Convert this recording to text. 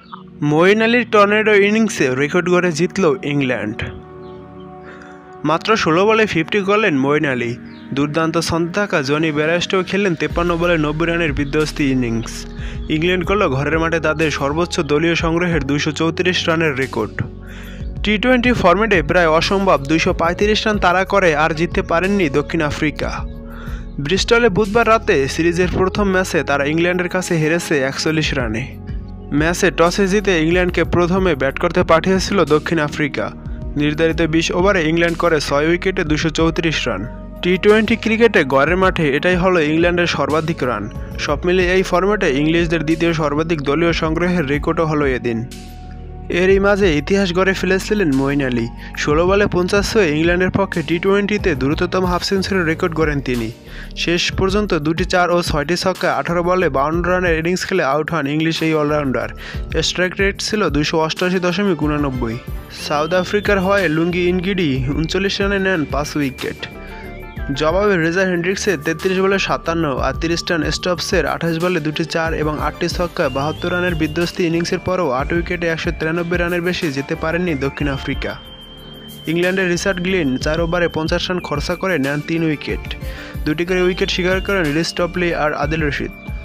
মঈন আলীর টর্নেডো ইনিংসে রেকর্ড গড়ে জিতল ইংল্যান্ড। মাত্র 16 বলে 50 করলেন মঈন আলী। দুর্দান্ত ছন্দে থাকা জনি বেয়ারস্টো খেললেন 53 বলে 90 রানের বিধ্বস্ত ইনিংস। ইংল্যান্ড করল ঘরের মাঠে তাদের সর্বোচ্চ দলীয় সংগ্রহের 234 রানের রেকর্ড। টি20 ফরম্যাটে প্রায় অসম্ভব 235 রান তাড়া করে আর জিততে পারেননি দক্ষিণ আফ্রিকা। ব্রিস্টলে বুধবার রাতে সিরিজের প্রথম ম্যাচে তারা ইংল্যান্ডের কাছে হেরেছে 41 রানে। ম্যাচে টসে জিতে ইংল্যান্ডকে প্রথমে ব্যাট করতে পাঠিয়েছিল দক্ষিণ আফ্রিকা। নির্ধারিত 20 ওভারে ইংল্যান্ড করে 6 উইকেটে 234 রান। টি20 ক্রিকেটে ঘরের মাঠে এটাই হলো ইংল্যান্ডের সর্বাধিক রান। সব মিলিয়ে এই ফরম্যাটে ইংলিশদের দ্বিতীয় সর্বাধিক দলীয় সংগ্রহের রেকর্ডও হলো এদিন। এরই মাঝে ইতিহাস গড়ে ফেলেছিলেন মঈন আলী। 16 বলে 50 হয়ে ইংল্যান্ডের পক্ষে টি20তে দ্রুততম হাফ সেঞ্চুরির রেকর্ড গড়েন তিনি। শেষ পর্যন্ত 2টি 4 ও 6টি ছক্কা 18 বলে 52 রানের ইনিংস খেলে আউট হন ইংলিশ এই অলরাউন্ডার। স্ট্রাইক রেট ছিল 288.89। সাউথ আফ্রিকার হয়ে লুঙ্গি ইনগিডি 39 রানে নেন 5 উইকেট। জবাবে রেজা হেন্ড্রিক্সের 33 বলে 57 আর 30 রান স্টপসের 28 বলে 2টি 4 এবং 8টি ছক্কায় 72 রানের বিধ্বস্ত ইনিংসের পরও 8 উইকেটে 193 রানের বেশি যেতে পারেননি দক্ষিণ আফ্রিকা। ইংল্যান্ডের রিচার্ড গ্লিন 4 ওভারে 50 রান খরচা করে নেন 3 উইকেট। 2টি করে উইকেট শিকার করেন রিস টপলি আর আদিল রশিদ।